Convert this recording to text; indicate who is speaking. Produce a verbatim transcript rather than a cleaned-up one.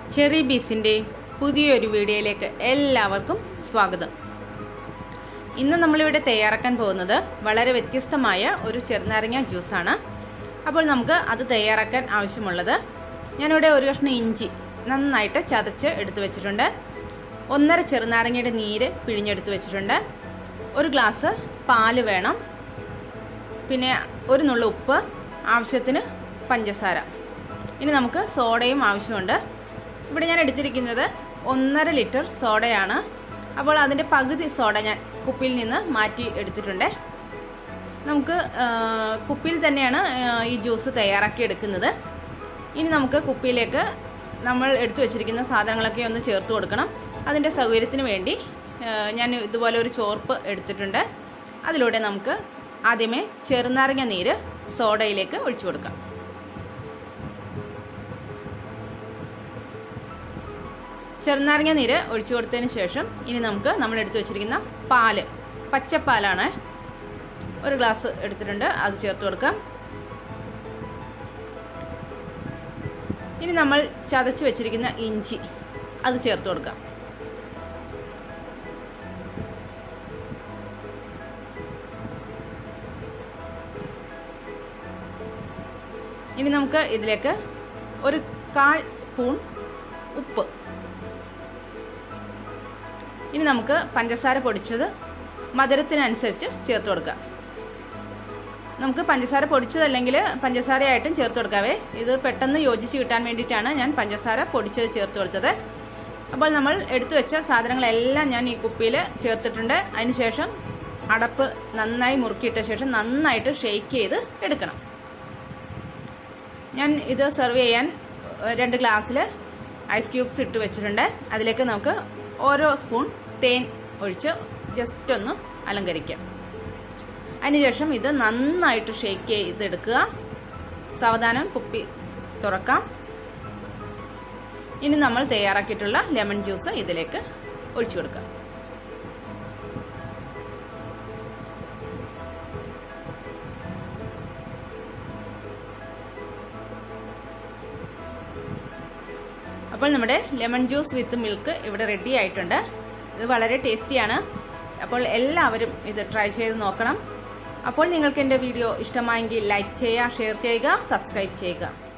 Speaker 1: Cherry ബീസിന്റെ പുതിയൊരു വീഡിയോയിലേക്ക് എല്ലാവർക്കും സ്വാഗതം. ഇന്ന് നമ്മൾ ഇവിടെ തയ്യാറാക്കാൻ പോകുന്നത് വളരെ വ്യത്യസ്തമായ ഒരു ചെറുനാരങ്ങ ജ്യൂസ് ആണ്. അപ്പോൾ നമുക്ക് അത് തയ്യാറാക്കാൻ ആവശ്യമുള്ളത് ഞാൻ ഇവിടെ ഒരു കഷ്ണം ഇഞ്ചി നന്നായിട്ട് ചതച്ച് എടുത്തു വെച്ചിട്ടുണ്ട്. ഒന്നര ചെറുനാരങ്ങയുടെ നീര് പിഴിഞ്ഞെടുത്ത് വെച്ചിട്ടുണ്ട്. ഒരു ഗ്ലാസ് പാല് വേണം. പിന്നെ ഒരു നുള്ളു ഉപ്പ്, ആവശ്യത്തിന് പഞ്ചസാര. ഇനി നമുക്ക് സോഡയും ആവശ്യമുണ്ട്. ഇവിടെ ഞാൻ എടുത്തിരിക്കുന്നത് ഒന്നര ലിറ്റർ സോഡയാണ്. അപ്പോൾ അതിൻ്റെ പകുതി സോഡ ഞാൻ കുപ്പിയിൽ നിന്ന് മാറ്റി എടുത്തിട്ടുണ്ട്. നമുക്ക് കുപ്പിയിൽ തന്നെയാണ് ഈ ജ്യൂസ് തയ്യാറാക്കി എടുക്കുന്നത്. ഇനി നമുക്ക് കുപ്പിയിലേക്ക് നമ്മൾ എടുത്തു വെച്ചിരിക്കുന്ന സാധനങ്ങളൊക്കെ ഒന്ന് ചേർത്ത് കൊടുക്കണം. അതിൻ്റെ സൗകര്യത്തിന് വേണ്ടി ഞാൻ ഇതുപോലെ ഒരു ചോർപ്പ് എടുത്തിട്ടുണ്ട്. അതിലൂടെ നമുക്ക് ആദ്യമേ ചെറുനാരങ്ങ നീര് സോഡയിലേക്ക് ഒഴിച്ചു കൊടുക്കാം. ചെറുനാരങ്ങ നീര് ഒഴിച്ചു കൊടുത്തതിന് ശേഷം ഇനി നമുക്ക് നമ്മൾ എടുത്തു വെച്ചിരിക്കുന്ന പാല്, പച്ചപ്പാലാണ്, ഒരു ഗ്ലാസ് എടുത്തിട്ടുണ്ട്, അത് ചേർത്ത് കൊടുക്കാം. ഇനി നമ്മൾ ചതച്ച് വെച്ചിരിക്കുന്ന ഇഞ്ചി അത് ചേർത്ത് കൊടുക്കാം. ഇനി നമുക്ക് ഇതിലേക്ക് ഒരു കാൽ സ്പൂൺ ഉപ്പ്, ഇനി നമുക്ക് പഞ്ചസാര പൊടിച്ചത് മധുരത്തിനനുസരിച്ച് ചേർത്ത് കൊടുക്കാം. നമുക്ക് പഞ്ചസാര പൊടിച്ചതല്ലെങ്കിൽ പഞ്ചസാരയായിട്ടും ചേർത്ത് കൊടുക്കാവേ. ഇത് പെട്ടെന്ന് യോജിച്ച് കിട്ടാൻ വേണ്ടിയിട്ടാണ് ഞാൻ പഞ്ചസാര പൊടിച്ചത് ചേർത്ത് കൊടുത്തത്. അപ്പോൾ നമ്മൾ എടുത്തു വെച്ച സാധനങ്ങളെല്ലാം ഞാൻ ഈ കുപ്പിയിൽ ചേർത്തിട്ടുണ്ട്. അതിനുശേഷം അടപ്പ് നന്നായി മുറുക്കിയിട്ട ശേഷം നന്നായിട്ട് ഷെയ്ക്ക് ചെയ്ത് എടുക്കണം. ഞാൻ ഇത് സെർവ് ചെയ്യാൻ രണ്ട് ഗ്ലാസ്സിൽ ഐസ് ക്യൂബ്സ് ഇട്ട് വെച്ചിട്ടുണ്ട്. അതിലേക്ക് നമുക്ക് ഓരോ സ്പൂൺ തേൻ ഒഴിച്ച് ജസ്റ്റ് ഒന്ന് അലങ്കരിക്കാം. അതിനുശേഷം ഇത് നന്നായിട്ട് ഷേക്ക് ചെയ്തെടുക്കുക. സാവധാനം കുപ്പി തുറക്കാം. ഇനി നമ്മൾ തയ്യാറാക്കിയിട്ടുള്ള ലെമൺ ജ്യൂസ് ഇതിലേക്ക് ഒഴിച്ചു കൊടുക്കാം. അപ്പോൾ നമ്മുടെ ലെമൺ ജ്യൂസ് വിത്ത് മിൽക്ക് ഇവിടെ റെഡി ആയിട്ടുണ്ട്. ഇത് വളരെ ടേസ്റ്റിയാണ്. അപ്പോൾ എല്ലാവരും ഇത് ട്രൈ ചെയ്ത് നോക്കണം. അപ്പോൾ നിങ്ങൾക്ക് എൻ്റെ വീഡിയോ ഇഷ്ടമായെങ്കിൽ ലൈക്ക് ചെയ്യുക, ഷെയർ ചെയ്യുക, സബ്സ്ക്രൈബ് ചെയ്യുക.